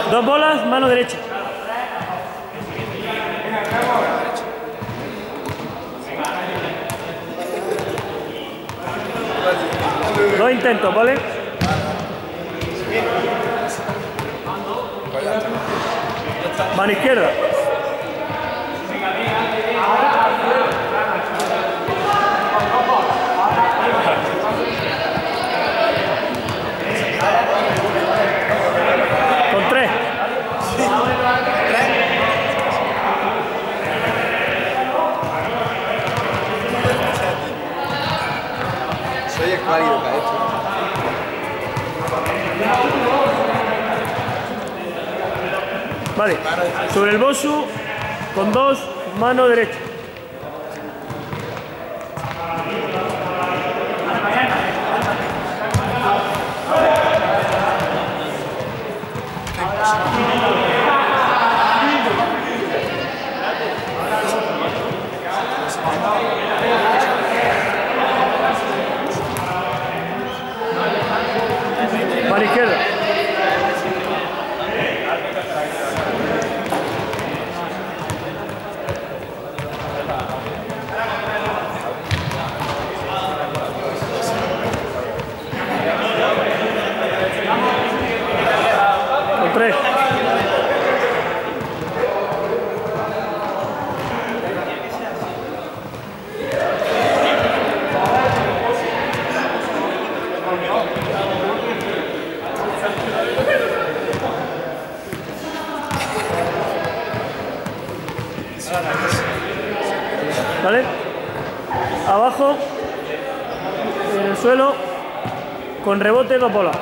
Dos bolas, mano derecha. Dos intentos, ¿vale? Mano izquierda. Con tres. Soy escuálido para esto. Vale, sobre el bosu, con dos, mano derecha. Mano izquierda. Con tres. ¿Vale? Abajo, en el suelo, con rebote, dos bolas.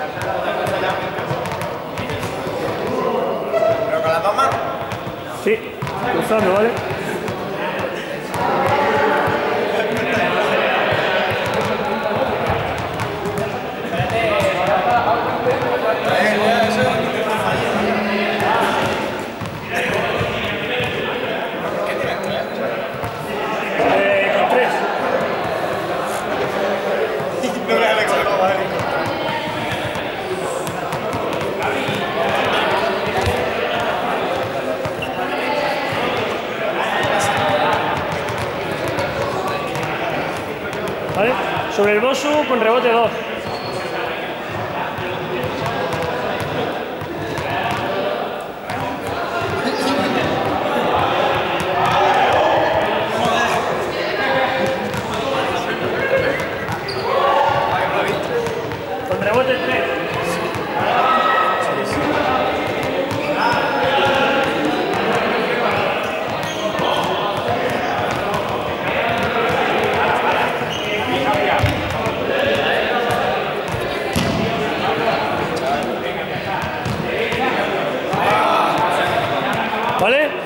¿Pero con las dos manos? Sí, cruzando, ¿vale? Con tres. No me Alex, no, vale. ¿Vale? Sobre el bosu, con rebote, dos. Con rebote, tres. ¿Vale?